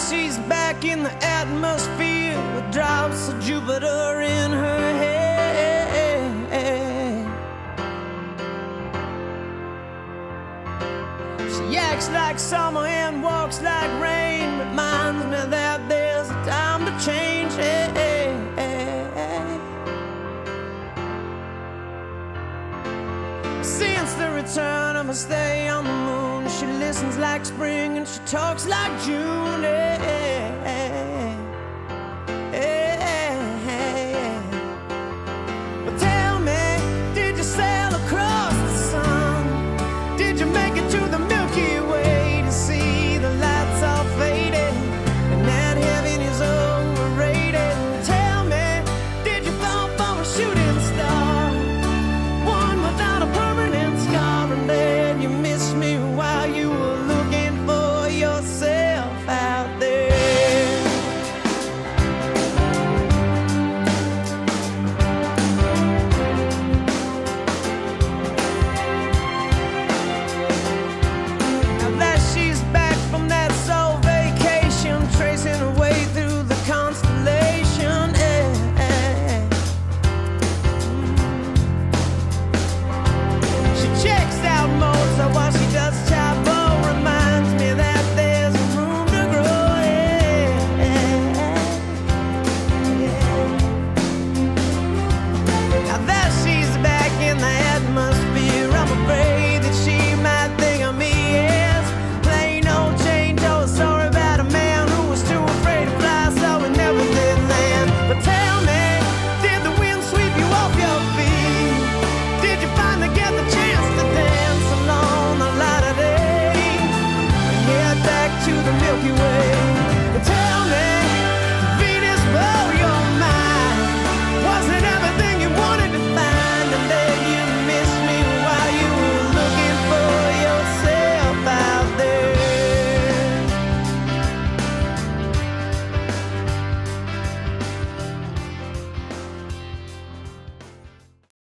she's back in the atmosphere with drops of Jupiter in her head. She acts like summer and walks like rain, reminds me that there's a time to change. Since the return of her stay on the moon, she listens like spring and she talks like June.